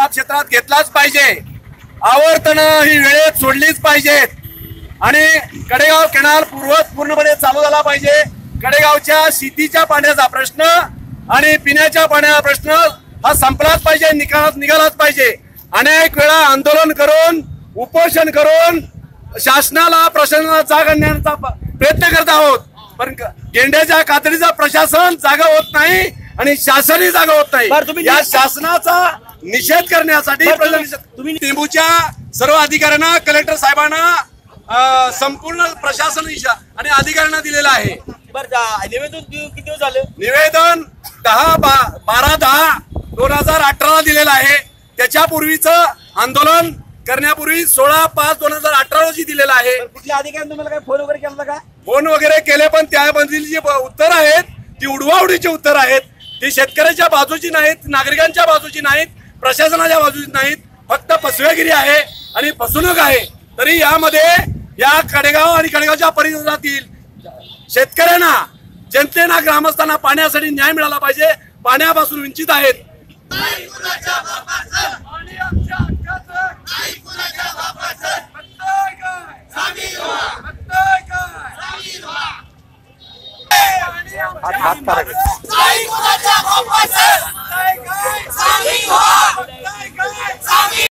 क्षेत्रात घेतलाच पाहिजे। आवर्तनं ही वेळेत सोडलीच पाहिजेत आणि कडेगाव कॅनल पूर्णपणे चालू झाला पाहिजे। कडेगावच्या शेतीच्या पाण्याचा प्रश्न आणि पिण्याच्या पाण्याचा प्रश्न हा संपलाच पाहिजे, निघालाच पाहिजे। अनेक वेळा आंदोलन करून उपोषण करून शासनाला प्रशासनाला जाग आणण्याचा प्रयत्न करत आहोत, पण गेंड्याच्या कातडीचा प्रशासन जागा होत नाही आणि शासनही जागा होत नाही। या शासनाचा निषेध करण्यासाठी तुम्ही टेंबूच्या सर्व अधिकाऱ्यांना, कलेक्टर साहेबांना, संपूर्ण प्रशासन आणि अधिकाऱ्यांना दिलेलं आहे। निवेदन किती दिवस झाले? निवेदन 12/10/2018 दिलेलं आहे। त्याच्यापूर्वीचं आंदोलन करण्यापूर्वी 16/5/2018 रोजी दिलेलं आहे। कुठल्या अधिकाऱ्यांनी तुम्हाला काय फोन वगैरे केला का? फोन वगैरे केले, पण त्यामधील जी उत्तर आहेत ती उडवाउडीची उत्तर आहेत। ती शेतकऱ्याच्या बाजूची नाहीत, नागरिकांच्या बाजूची नाहीत, प्रशासनाच्या बाजूची नाहीत, फक्त फसवेगिरी आहे आणि फसवणूक आहे। तरी यामध्ये या कडेगाव आणि कडेगावच्या परिसरातील शेतकऱ्यांना, जनतेला, ग्रामस्थांना पाण्यासाठी न्याय मिळाला पाहिजे। पाण्यापासून वंचित आहेत। हात